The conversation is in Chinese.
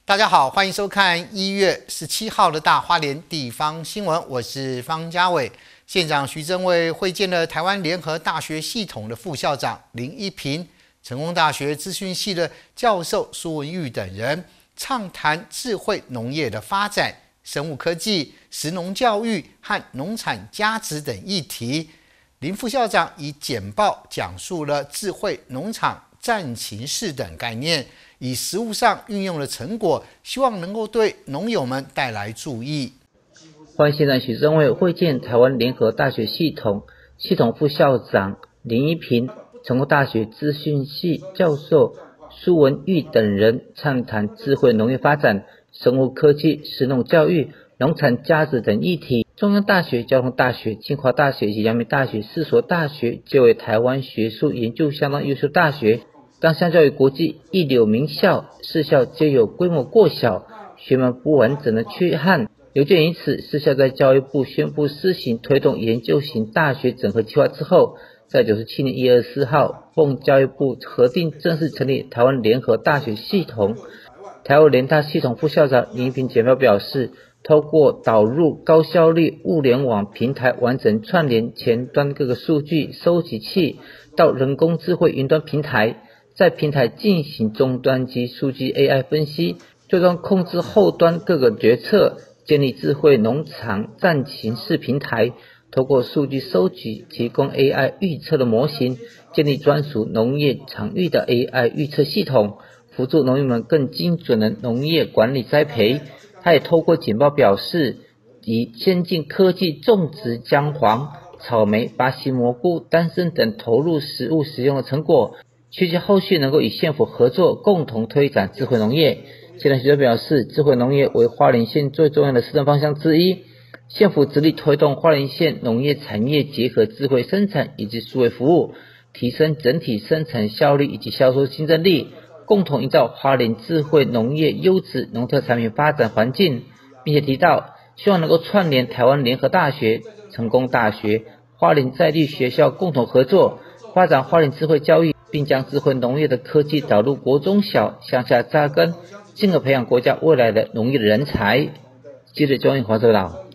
大家好，欢迎收看1月17号的大花莲地方新闻，我是方家伟。县长徐正伟会见了台湾联合大学系统的副校长林一平、成功大学资讯系的教授苏文玉等人，畅谈智慧农业的发展、生物科技、食农教育和农产价值等议题。林副校长以简报讲述了智慧农场战情室等概念，以实务上运用的成果，希望能够对农友们带来注意。 欢迎县长许正伟会见台湾联合大学系统副校长林一平、成功大学资讯系教授苏文玉等人，畅谈智慧农业发展、生物科技、食农教育、农产价值等议题。中央大学、交通大学、清华大学以及阳明大学4所大学皆为台湾学术研究相当优秀大学，但相较于国际一流名校，4校皆有规模过小、学门不完整的缺憾。有鉴于此，4校在教育部宣布施行推动研究型大学整合计划之后，在97年1月24号奉教育部核定，正式成立台湾联合大学系统。台湾联大系统副校长林一平简报表示，透过导入高效率物联网平台，完整串联前端各个数据收集器到人工智慧云端平台，在平台进行终端及数据 AI 分析，最终控制后端各个决策，建立智慧农场战情室平台，透过数据收集提供 AI 预测的模型，建立专属农业场域的 AI 预测系统，辅助农民们更精准的农业管理栽培。他也透过简报表示，以先进科技种植姜黄、草莓、巴西蘑菇、丹参等投入实务使用的成果，期许后续能够与县府合作，共同推展智慧农业。县长徐正伟表示，智慧农业为花莲县最重要的施政方向之一，县府致力推动花莲县农业产业结合智慧生产以及数位服务，提升整体生产效率以及销售竞争力，共同营造花莲智慧农业优质农特产品发展环境，并且提到希望能够串联台湾联合大学、成功大学、花莲在地学校共同合作，发展花莲智慧教育，并将智慧农业的科技导入国中小、乡下扎根，进而培养国家未来的农业人才。记者钟颖华报道。